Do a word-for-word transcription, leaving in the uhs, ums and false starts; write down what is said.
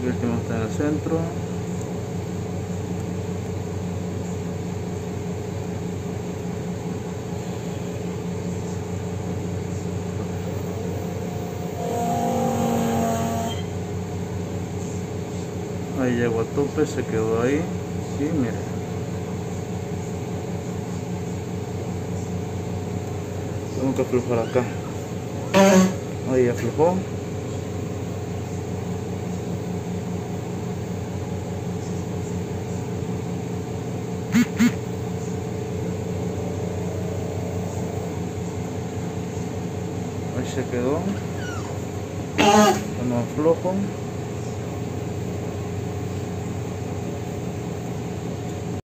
el último está en el centro. Ahí llegó a tope, se quedó ahí y miren, tengo que aflojar acá. Ahí aflojó. Ahí se quedó. No aflojo.